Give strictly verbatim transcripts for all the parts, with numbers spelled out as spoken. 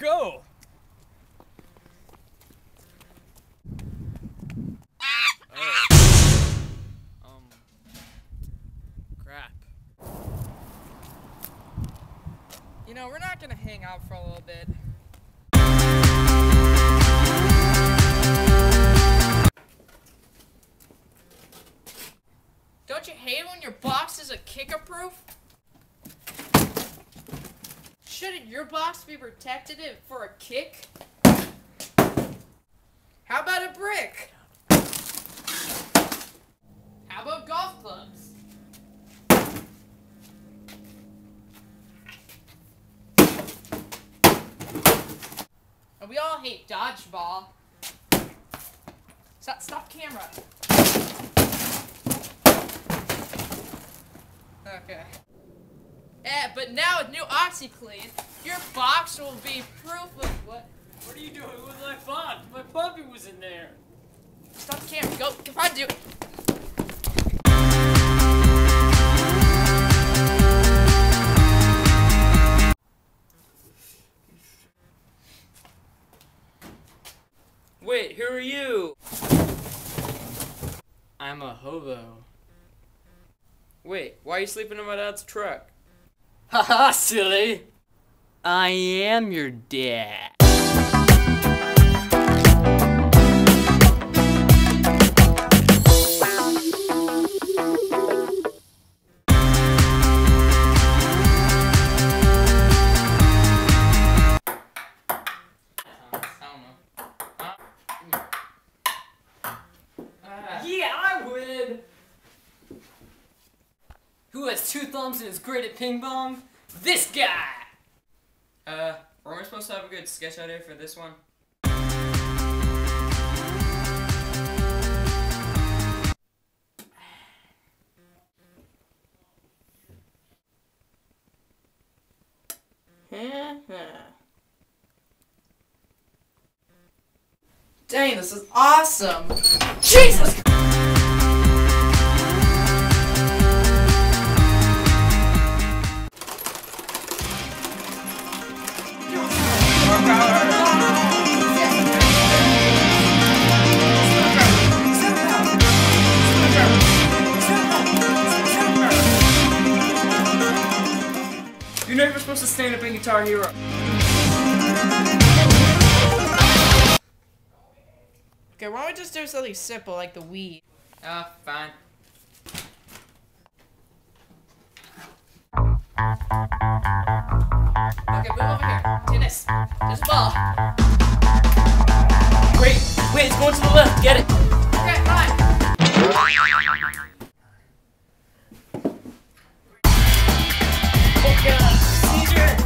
go. Oh. Um. Crap. You know, we're not gonna hang out for a little bit. Don't you hate when your box isn't kicker-proof? Shouldn't your box be protected for a kick? How about a brick? How about golf clubs? And we all hate dodgeball. Stop, stop camera. Okay. Yeah, but now with new OxiClean, your box will be proof of what? What are you doing with my box? My puppy was in there. Stop the camera. Go. Come on, do it. Wait, who are you? I'm a hobo. Wait, why are you sleeping in my dad's truck? Haha, silly! I am your dad. Yeah, I win! Who has two thumbs and is great at ping pong? This guy! Uh, were we supposed to have a good sketch idea for this one? Dang, this is awesome! Jesus! You're never supposed to stand up in Guitar Hero. Okay, why don't we just do something simple like the Wii? Ah, uh, fine. Okay, move over here. Tennis. There's a ball. Wait, wait, it's going to the left. Get it. Okay, fine. Oh god, Caesar!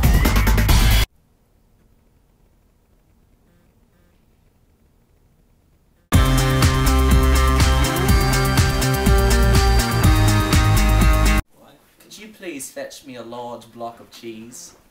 Could you please fetch me a large block of cheese?